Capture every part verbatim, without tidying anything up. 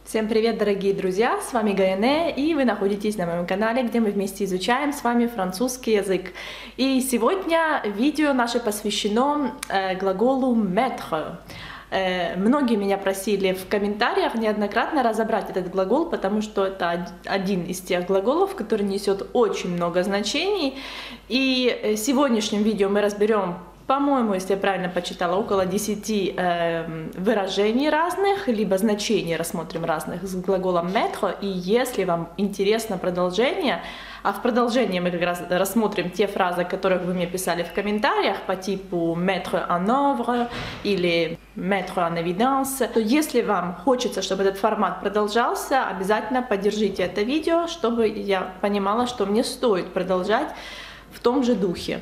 Всем привет, дорогие друзья! С вами Гаяне, и вы находитесь на моем канале, где мы вместе изучаем с вами французский язык. И сегодня видео наше посвящено э, глаголу mettre. Э, многие меня просили в комментариях неоднократно разобрать этот глагол, потому что это один из тех глаголов, который несет очень много значений. И в сегодняшнем видео мы разберем, по-моему, если я правильно почитала, около десяти э, выражений разных, либо значений рассмотрим разных с глаголом mettre. И если вам интересно продолжение, а в продолжении мы как раз рассмотрим те фразы, которых вы мне писали в комментариях, по типу mettre en œuvre или mettre en évidence, то если вам хочется, чтобы этот формат продолжался, обязательно поддержите это видео, чтобы я понимала, что мне стоит продолжать в том же духе.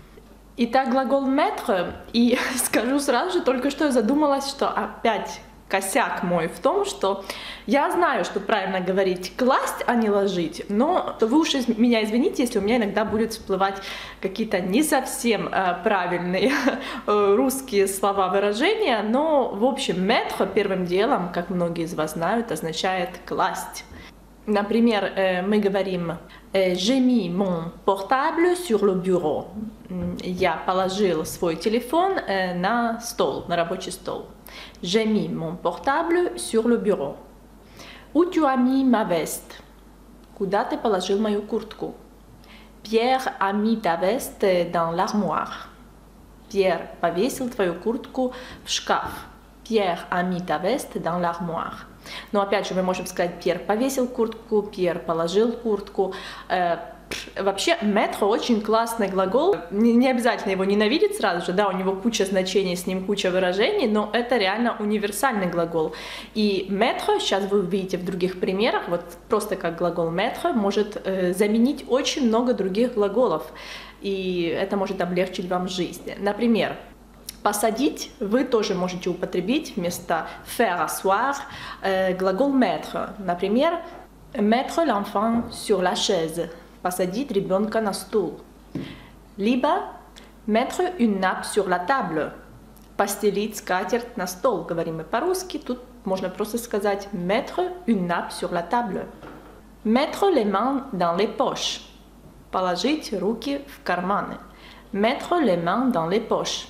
Итак, глагол mettre, и скажу сразу же, только что я задумалась, что опять косяк мой в том, что я знаю, что правильно говорить класть, а не ложить, но вы уж меня извините, если у меня иногда будет всплывать какие-то не совсем э, правильные э, русские слова, выражения, но в общем mettre первым делом, как многие из вас знают, означает класть. Например, мы говорим «J'ai mis mon portable sur le bureau». Я положил свой телефон на стол, на рабочий стол. «J'ai mis mon portable sur le bureau». «Où tu as mis ma veste?» Куда ты положил мою куртку? «Pierre a mis ta veste dans l'armoire». Pierre повесил твою куртку в шкаф. «Pierre a mis ta veste dans l'armoire». Но опять же мы можем сказать Пьер повесил куртку, Пьер положил куртку. Э, вообще mettre очень классный глагол, не, не обязательно его ненавидеть сразу же, да, у него куча значений, с ним куча выражений, но это реально универсальный глагол. И mettre, сейчас вы увидите в других примерах, вот просто как глагол mettre может э, заменить очень много других глаголов, и это может облегчить вам жизнь. Например, посадить вы тоже можете употребить вместо faire asseoir э, глагол mettre. Например, mettre l'enfant sur la chaise. Посадить ребенка на стул. Либо mettre une nappe sur la table. Постелить скатерть на стол. Говорим мы по-русски. Тут можно просто сказать mettre une nappe sur la table. Mettre les mains dans les poches. Положить руки в карманы. Mettre les mains dans les poches.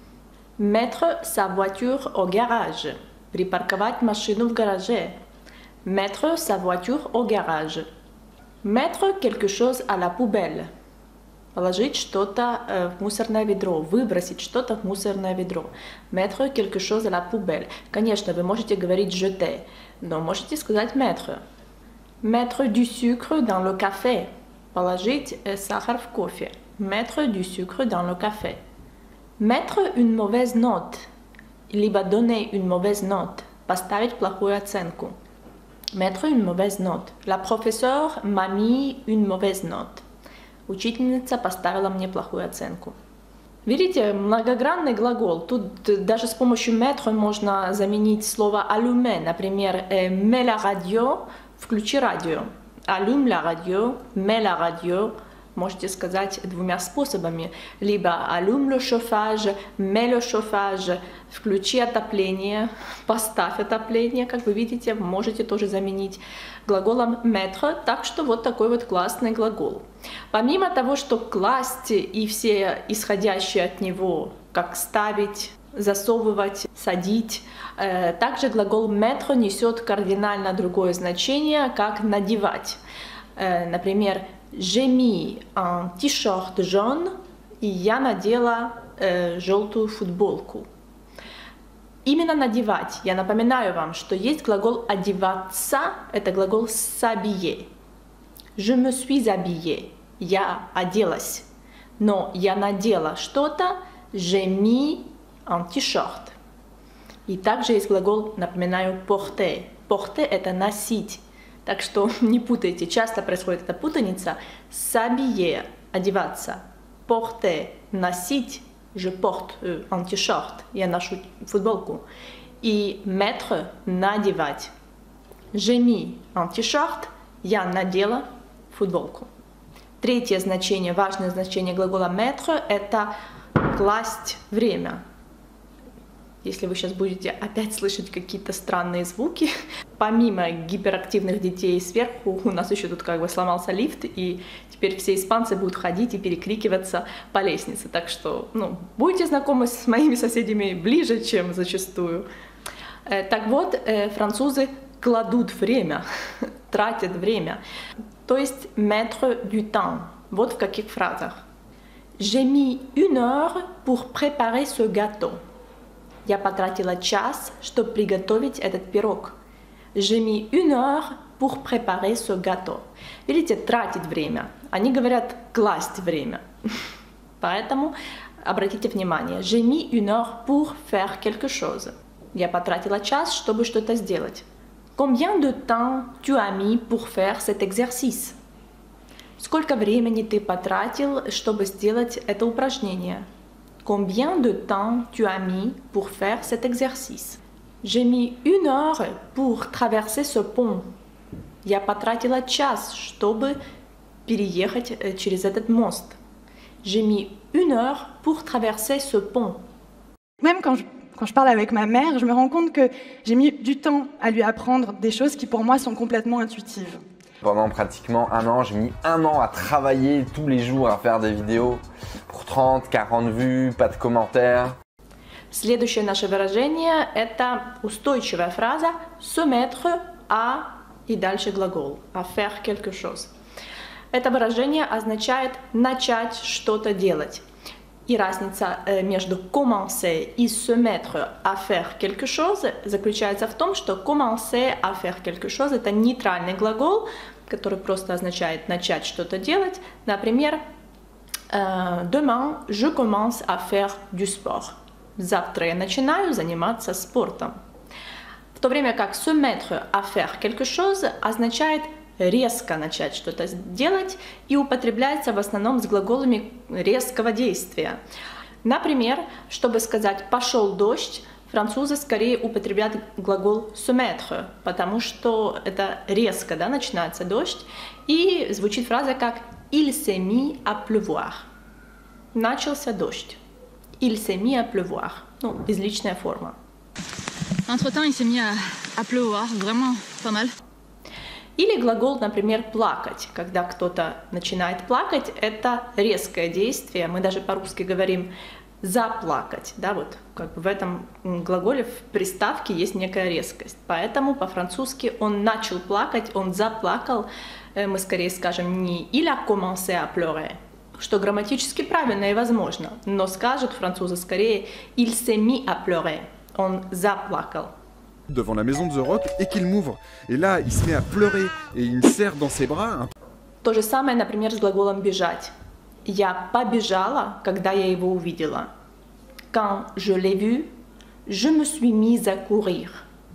Mettre sa voiture au garage. Припарковать машину в гараже. Mettre sa voiture au garage. Mettre quelque chose à la poubelle. Положить что-то э, в мусорное ведро. Выбросить что-то в мусорное ведро. Mettre quelque chose à la poubelle. Конечно, вы можете говорить jeter, но можете сказать mettre. Mettre du sucre dans le café. Положить э, сахар в кофе. Mettre du sucre dans le café. Mettre une mauvaise note, либо donner une mauvaise note, поставить плохую оценку. Mettre une mauvaise note. La professeure m'a mis une mauvaise note. Учительница поставила мне плохую оценку. Видите, многогранный глагол. Тут даже с помощью mettre можно заменить слово allumer. Например, mets la radio, включи радио. Allume la radio, mets la radio. Можете сказать двумя способами. Либо allume le chauffage, mets le chauffage, включи отопление, поставь отопление, как вы видите, можете тоже заменить глаголом mettre, так что вот такой вот классный глагол. Помимо того, что класть и все исходящие от него, как ставить, засовывать, садить, э, также глагол mettre несет кардинально другое значение, как надевать. Э, например, j'ai mis un t-shirt jaune, и я надела э, желтую футболку. Именно надевать. Я напоминаю вам, что есть глагол одеваться, это глагол s'habiller. Je me suis habillée. Я оделась. Но я надела что-то, j'ai mis un t-shirt. И также есть глагол, напоминаю, porter. Porter это носить. Так что не путайте, часто происходит эта путаница. S'habiller, одеваться. Porter, носить. Je porte un t-shirt, я ношу футболку. И mettre, надевать. J'ai mis un t-shirt, я надела футболку. Третье значение, важное значение глагола mettre, это класть время. Если вы сейчас будете опять слышать какие-то странные звуки, помимо гиперактивных детей сверху, у нас еще тут как бы сломался лифт, и теперь все испанцы будут ходить и перекрикиваться по лестнице. Так что, ну, будете знакомы с моими соседями ближе, чем зачастую. Так вот, французы кладут время, тратят время. То есть mettre du temps. Вот в каких фразах. J'ai mis une heure pour préparer ce gâteau. Я потратила час, чтобы приготовить этот пирог. J'ai mis une heure pour préparer ce gâteau. Видите, тратить время. Они говорят класть время. Поэтому обратите внимание. J'ai mis une heure pour faire quelque chose. Я потратила час, чтобы что-то сделать. Combien de temps tu as mis pour faire cet exercice? Сколько времени ты потратил, чтобы сделать это упражнение? Combien de temps tu as mis pour faire cet exercice? J'ai mis une heure pour traverser ce pont. Я потратила час, чтобы переехать через этот мост. J'ai mis une heure pour traverser ce pont. Même quand je, quand je parle avec ma mère, je me rends compte que j'ai mis du temps à lui apprendre des choses qui pour moi sont complètement intuitives. Pendant pratiquement un an, j'ai mis un an à travailler tous les jours à faire des vidéos pour trente, quarante vues, pas de commentaires. Следующее наше выражение – это устойчивая фраза se mettre à и дальше глагол à faire quelque chose. Это выражение означает начать что-то делать. И разница между commencer и se mettre à faire quelque chose заключается в том, что commencer à faire quelque chose – это нейтральный глагол, который просто означает начать что-то делать. Например, demain je commence à faire du sport. Завтра я начинаю заниматься спортом. В то время как se mettre à faire quelque chose означает резко начать что-то делать и употребляется в основном с глаголами резкого действия. Например, чтобы сказать «пошел дождь», французы скорее употребляют глагол se mettre, потому что это резко, да, начинается дождь, и звучит фраза как «il s'est mis à pleuvoir». Начался дождь. Il s'est mis à pleuvoir. Ну, безличная форма. Entre-temps, il s'est mis à, à pleuvoir, vraiment pas mal. Или глагол, например, плакать. Когда кто-то начинает плакать, это резкое действие. Мы даже по-русски говорим заплакать. Да, вот как бы в этом глаголе в приставке есть некая резкость. Поэтому по-французски он начал плакать, он заплакал. Мы скорее скажем не il a commencé à pleurer, что грамматически правильно и возможно. Но скажут французы скорее il s'est mis à pleurer. Он заплакал. Devant la maison de The Rock et qu'il m'ouvre. Et là, il se met à pleurer et il me serre dans ses bras. То же самое, например, с глаголом «бежать». Я побежала, когда я его увидела. Quand je l'ai vu, je me suis mise à courir.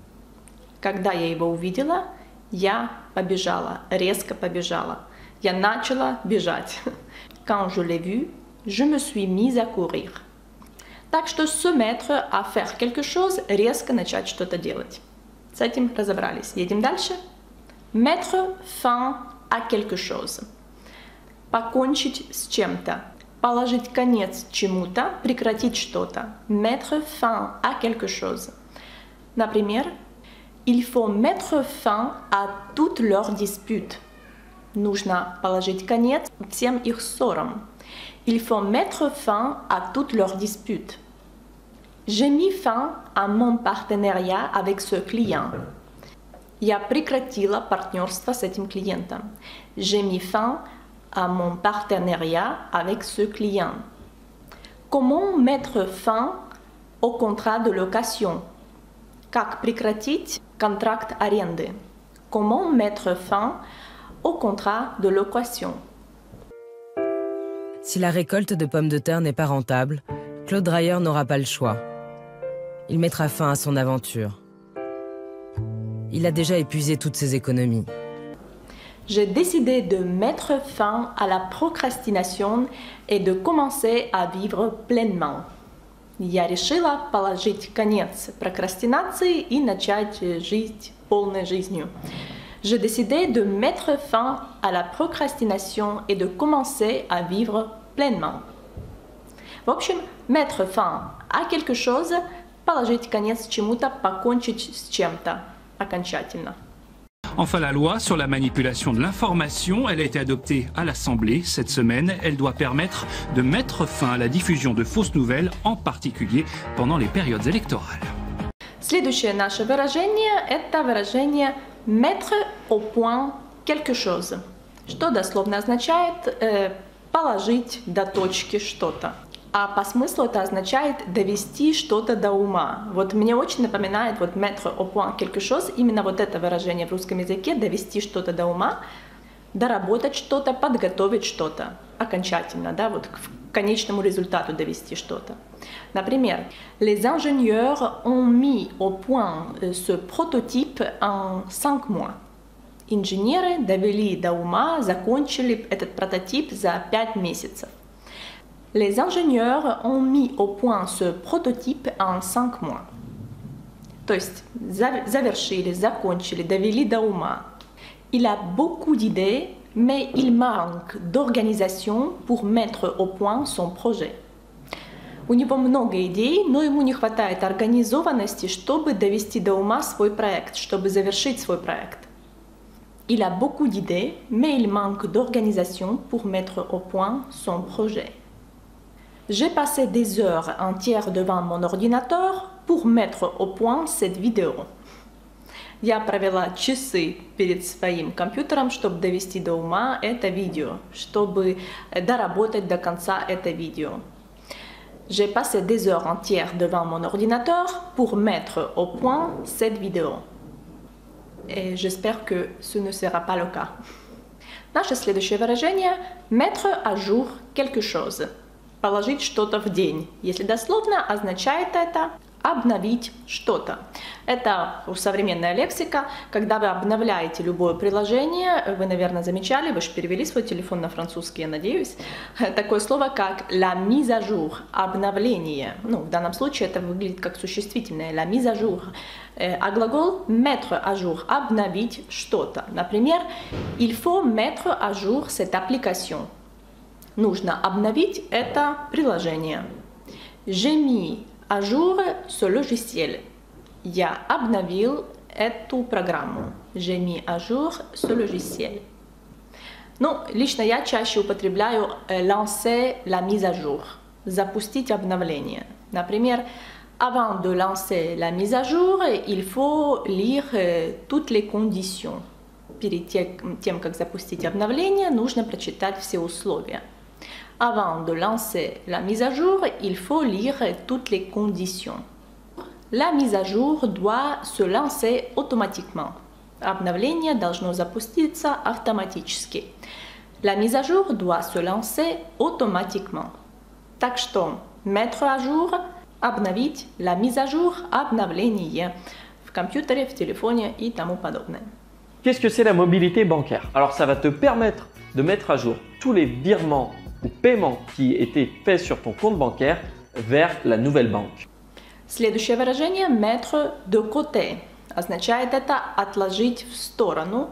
Когда я его увидела, я побежала, резко побежала. Я начала бежать. Quand je l'ai vu, je me suis mise à courir. Так что se mettre à faire quelque chose – резко начать что-то делать. С этим разобрались. Едем дальше. Mettre fin à quelque chose. Покончить с чем-то. Положить конец чему-то, прекратить что-то. Mettre fin à quelque chose. Например, il faut mettre fin à toutes leurs disputes. Нужно положить конец всем их ссорам. Il faut mettre fin à toutes leurs disputes. J'ai mis fin à mon partenariat avec ce client. Я прекратила партнерство с этим клиентом. J'ai mis fin à mon partenariat avec ce client. Comment mettre fin au contrat de location? Как прекратить контракт аренды? Comment mettre fin au contrat de location? Si la récolte de pommes de terre n'est pas rentable, Claude Dreyer n'aura pas le choix. Il mettra fin à son aventure. Il a déjà épuisé toutes ses économies. J'ai décidé de mettre fin à la procrastination et de commencer à vivre pleinement. Я решила положить конец прокрастинации и начать жить полной жизнью. J'ai décidé de mettre fin à la procrastination et de commencer à vivre pleinement. В общем, mettre fin à quelque chose, положить конец чему-то, покончить с чем-то окончательно. Enfin, la loi sur la manipulation de l'information, elle a été adoptée à l'Assemblée cette semaine. Elle doit permettre de mettre fin à la diffusion de fausses nouvelles, en particulier pendant les périodes électorales. Следующее наше выражение – это выражение «mettre au point quelque chose», что дословно означает э, «положить до точки что-то». А по смыслу это означает довести что-то до ума. Вот мне очень напоминает вот mettre au point quelque chose, именно вот это выражение в русском языке, довести что-то до ума, доработать что-то, подготовить что-то окончательно, да, вот к конечному результату довести что-то. Например, les ingénieurs ont mis au point ce prototype en cinq mois. Инженеры довели до ума, закончили этот прототип за пять месяцев. Les ingénieurs ont mis au point ce prototype en cinq mois. То есть завершили, закончили, довели до ума. Il a beaucoup d'idées, mais il manque d'organisation pour mettre au point son projet. У него много идей, но ему не хватает организованности, чтобы довести до ума свой проект, чтобы завершить свой проект. Il a beaucoup d'idées, mais il manque d'organisation pour mettre au point son projet. J'ai passé des heures entières devant mon ordinateur pour mettre au point cette vidéo. Я провела часы перед своим компьютером, чтобы довести до ума это видео, чтобы доработать до конца это видео. J'ai passé des heures entières devant mon ordinateur pour mettre au point cette vidéo. Et j'espère que ce ne sera pas le cas. Наше следующее выражение – mettre à jour quelque chose. Положить что-то в день. Если дословно, означает это обновить что-то. Это современная лексика. Когда вы обновляете любое приложение, вы, наверное, замечали, вы же перевели свой телефон на французский, я надеюсь, такое слово, как la mise à jour, обновление. Ну, в данном случае это выглядит как существительное, la mise à jour. А глагол mettre à jour, обновить что-то. Например, il faut mettre à jour cette application. Нужно обновить это приложение. J'ai mis à jour ce logiciel. Я обновил эту программу. J'ai mis à jour ce logiciel. Ну, lично я чаще употребляю lancer la mise à jour. Запустить обновление. Например, avant de lancer la mise à jour, il faut lire toutes les conditions. Перед тем, как запустить обновление, нужно прочитать все условия. Avant de lancer la mise à jour, il faut lire toutes les conditions. La mise à jour doit se lancer automatiquement. Обновление должно запуститься автоматически. La mise à jour doit se lancer automatiquement. Так что mettre à jour, обновить, la mise à jour, обновление в компьютере, в телефоне и тому подобное. Qu'est-ce que c'est la mobilité bancaire? Alors ça va te permettre de mettre à jour tous les virements ou paiements qui étaient faits sur ton compte bancaire vers la nouvelle banque. Следующее выражение mettre de côté означает это отложить в сторону,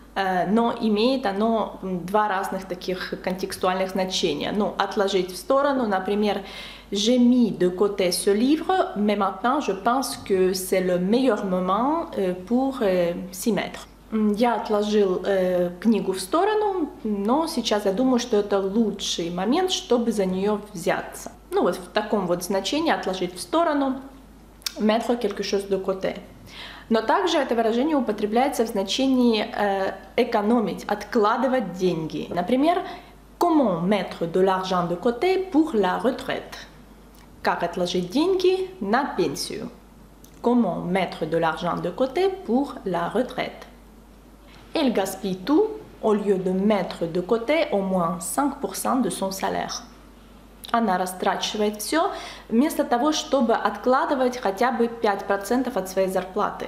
но имеет оно два разных таких контекстуальных значения. Ну, отложить в сторону, например, j'ai mis de côté ce livre, mais maintenant je pense que c'est le meilleur moment pour s'y mettre. Я отложил э, книгу в сторону, но сейчас я думаю, что это лучший момент, чтобы за нее взяться. Ну вот в таком вот значении отложить в сторону, mettre quelque chose de côté. Но также это выражение употребляется в значении э, экономить, откладывать деньги. Например, comment mettre de l'argent de côté pour la retraite? Как отложить деньги на пенсию? Comment mettre de l'argent de côté pour la retraite? Elle gaspille tout au lieu de mettre de côté au moins cinq pour cent de son salaire. Она растрачивает все, вместо того, чтобы откладывать хотя бы пять процентов от своей зарплаты.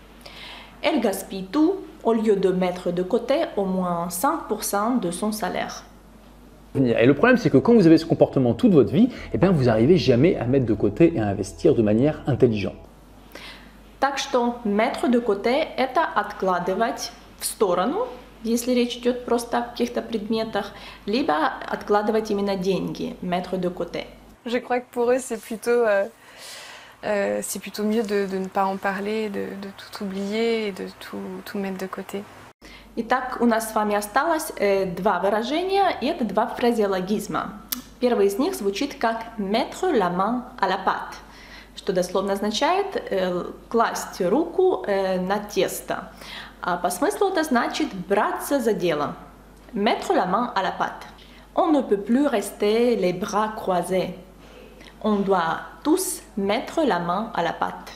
Elle gaspille tout au lieu de mettre de côté au moins cinq pour cent de son salaire. Et le problème, c'est que quand vous avez ce comportement toute votre vie, eh bien, vous n'arrivez jamais à mettre de côté et à investir de manière intelligente. Так что mettre de côté – это откладывать в сторону, если речь идет просто о каких-то предметах, либо откладывать именно деньги, mettre de côté. Je crois que pour eux, c'est plutôt euh, euh, c'est plutôt mieux de, de ne pas en parler, de, de tout oublier et de tout, tout mettre de côté. Итак, у нас с вами осталось э, два выражения, и это два фразеологизма. Первый из них звучит как «mettre la main à la pâte», что дословно означает э, «класть руку э, на тесто». А по смыслу это значит «браться за дело». «Mettre la main à la pâte». On ne peut plus rester les bras croisés. On doit tous mettre la main à la pâte.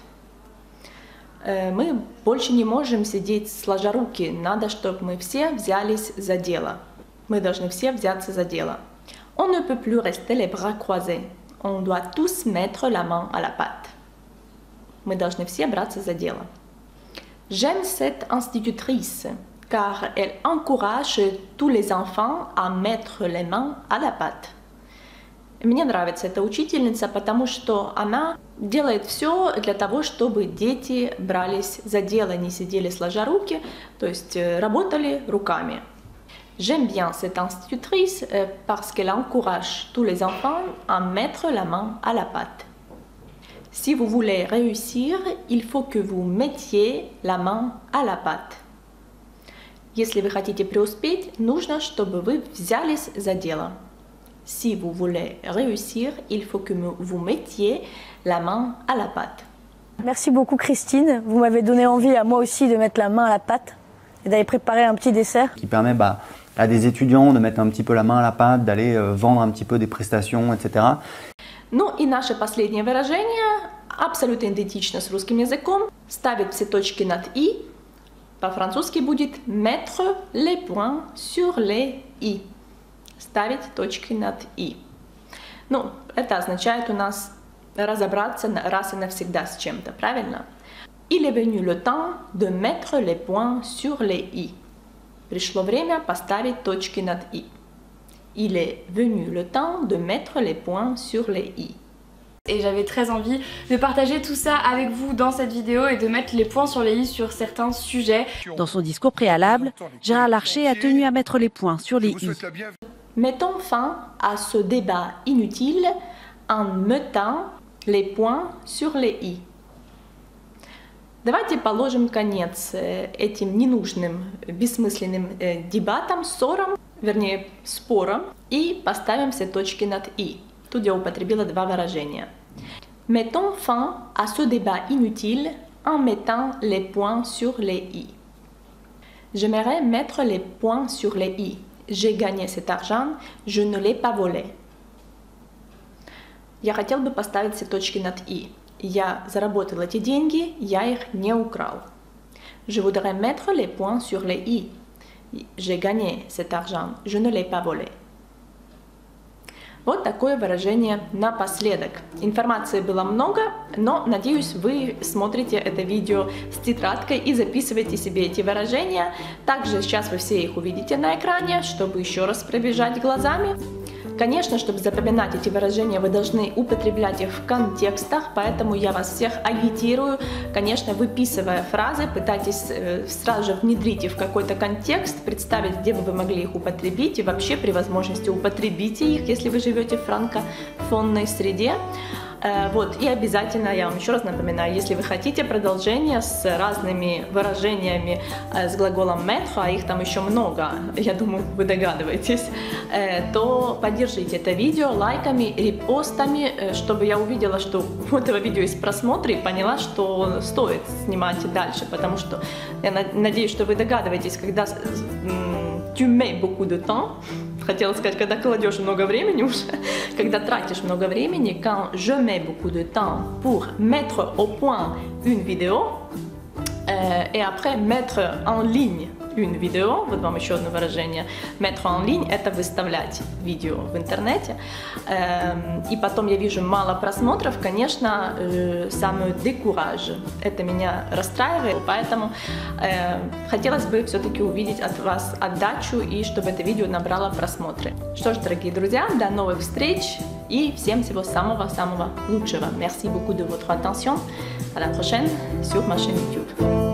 Мы больше не можем сидеть сложа руки, надо, чтобы мы все взялись за дело. Мы должны все взяться за дело. On ne peut plus rester les bras croisés. On doit tous mettre la main à la pâte. Мы должны все браться за дело. J'aime cette institutrice, car elle encourage tous les enfants à mettre les mains à la pâte. Мне нравится эта учительница, потому что она делает все для того, чтобы дети брались за дело, не сидели сложа руки, то есть работали руками. J'aime bien cette institutrice parce qu'elle encourage tous les enfants à mettre la main à la pâte. Si vous voulez réussir, il faut que vous mettiez la main à la pâte. Если вы хотите преуспеть, нужно, чтобы вы взялись за дело. Si vous voulez réussir, il faut que vous mettiez la main à la pâte. Merci beaucoup Christine, vous m'avez donné envie à moi aussi de mettre la main à la pâte et d'aller préparer un petit dessert. Qui permet bah, à des étudiants de mettre un petit peu la main à la pâte, d'aller euh, vendre un petit peu des prestations, et cetera. Ну и наше последнее выражение абсолютно идентично с русским языком. Ставить все точки над «и». По-французски будет «mettre les points sur les i». Ставить точки над «и». Ну, это означает у нас разобраться раз и навсегда с чем-то, правильно? Il est venu le temps de mettre les points sur les i. Пришло время поставить точки над «и». Il est venu le temps de mettre les points sur les i. Et j'avais très envie de partager tout ça avec vous dans cette vidéo et de mettre les points sur les i sur certains sujets. Dans son discours préalable, Gérard Larcher a tenu à mettre les points sur les i. Mettons fin à ce débat inutile en mettant les points sur les i. Давайте положим конец этим ненужным, бессмысленным дебатам, ссорам, вернее спорам, и поставим все точки над «и». Тут я употребила два выражения. Mettons fin à ce débat inutile en mettant les points sur les i. J'aimerais mettre les points sur les i. J'ai gagné cet argent, je ne l'ai pas volé. Я хотел бы поставить все точки над «и». Я заработал эти деньги, я их не украл. Je voudrais mettre les points sur les i. J'ai gagné cet argent, je ne l'ai pas volé. Вот такое выражение напоследок. Информации было много, но, надеюсь, вы смотрите это видео с тетрадкой и записываете себе эти выражения. Также сейчас вы все их увидите на экране, чтобы еще раз пробежать глазами. Конечно, чтобы запоминать эти выражения, вы должны употреблять их в контекстах, поэтому я вас всех агитирую, конечно, выписывая фразы, пытайтесь э, сразу же внедрить их в какой-то контекст, представить, где бы вы могли их употребить, и вообще при возможности употребите их, если вы живете в франкофонной среде. Э, вот, и обязательно, я вам еще раз напоминаю, если вы хотите продолжение с разными выражениями э, с глаголом mettre, а их там еще много, я думаю, вы догадываетесь, э, то поддержите это видео лайками, репостами, э, чтобы я увидела, что у этого видео есть просмотры, и поняла, что стоит снимать дальше, потому что я на надеюсь, что вы догадываетесь, когда tu mets beaucoup de temps, хотела сказать, когда кладешь много времени уже, когда тратишь много времени, quand je mets beaucoup de temps pour mettre au point une vidéo, euh, et après mettre en ligne une vidéo, вот вам еще одно выражение, mettre en ligne, это выставлять видео в интернете, э, и потом я вижу мало просмотров, конечно, э, самый décourage, это меня расстраивает, поэтому э, хотелось бы все-таки увидеть от вас отдачу и чтобы это видео набрало просмотры. Что ж, дорогие друзья, до новых встреч и всем всего самого-самого лучшего. Merci beaucoup de votre attention. À la prochaine sur ma chaîne YouTube.